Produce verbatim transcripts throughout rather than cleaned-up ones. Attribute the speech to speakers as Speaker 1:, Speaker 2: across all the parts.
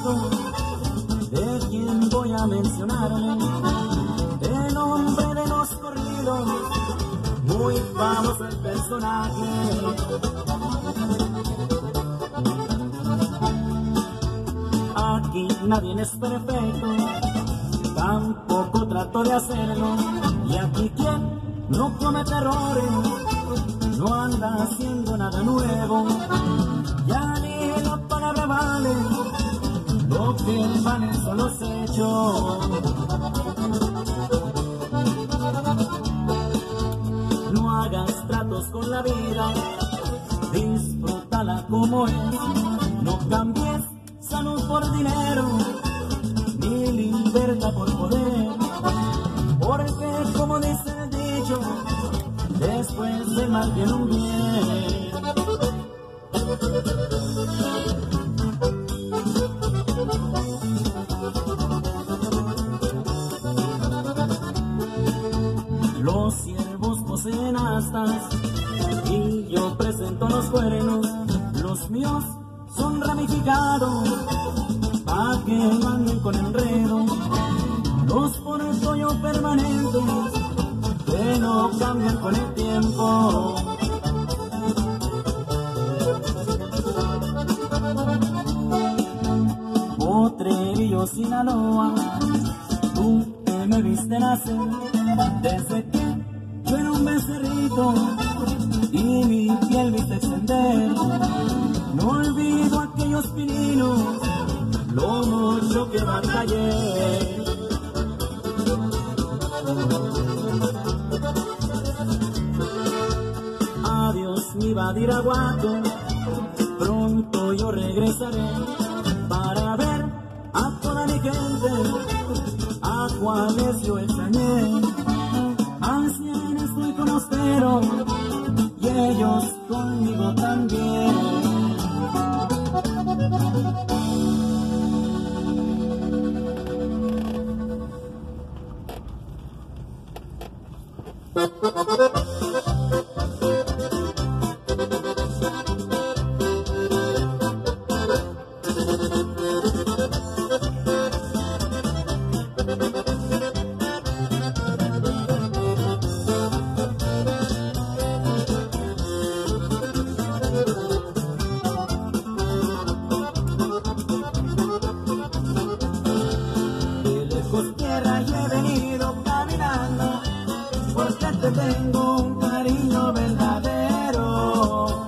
Speaker 1: perfecto, de quien voy a mencionarle, el hombre de los corridos, muy famoso el personaje. Aquí nadie es perfecto, tampoco trato de hacerlo, y aquí quien no comete errores, no anda haciendo nada nuevo. Ya ni la palabra vale, lo que valen son los hechos. No hagas tratos con la vida, disfrútala como es. No cambies salud por dinero, ni libertad por poder, porque como dice el dicho, después del mal viene un bien. Los ciervos poseen astas y yo presento los cuernos. Los míos son ramificados pa' que manden con enredo. Los pongo yo permanentes que no cambian con el tiempo. Potrerillo, Sinaloa, tú que me viste nacer, desde que yo era un becerrito y mi piel viste extender. No olvido aquellos pininos, lo mucho que batallé. Adiós mi Badiraguato, pronto yo regresaré para ver a toda mi gente, a cuales yo extrañé. Al cien estoy con Ostero y ellos conmigo también. Tierra y he venido caminando porque te tengo un cariño verdadero.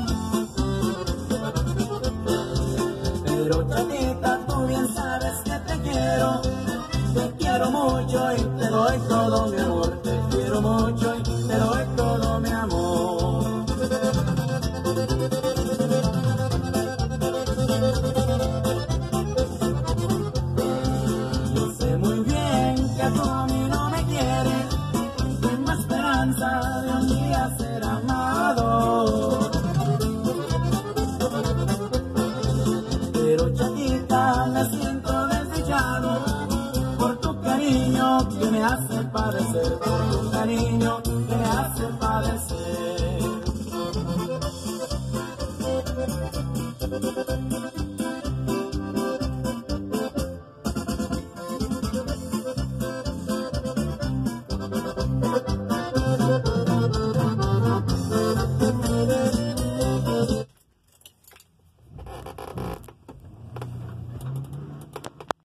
Speaker 1: Pero chatita, tú bien sabes que te quiero, te quiero mucho y te doy todo mi amor, te quiero mucho y te doy todo mi amor. De un día ser amado, pero chatita, me siento desdichado por tu cariño que me hace padecer, por tu cariño que me hace padecer.